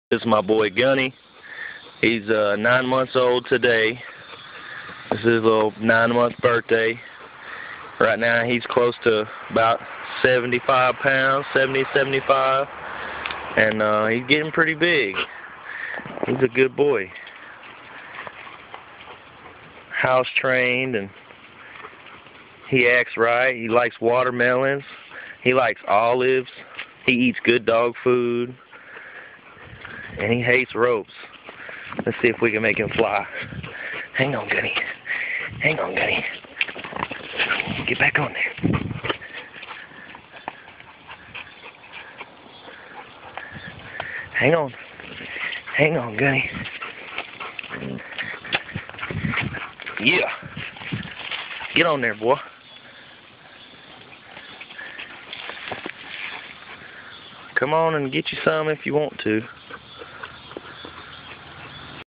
This is my boy Gunny. He's 9 months old today. This is his little 9-month birthday. Right now he's close to about 75 pounds, 70, 75. And he's getting pretty big. He's a good boy. House trained, and he acts right. He likes watermelons. He likes olives. He eats good dog food. And he hates ropes. Let's see if we can make him fly. Hang on, Gunny. Hang on, Gunny. Get back on there. Hang on. Hang on, Gunny. Yeah. Get on there, boy. Come on and get you some if you want to.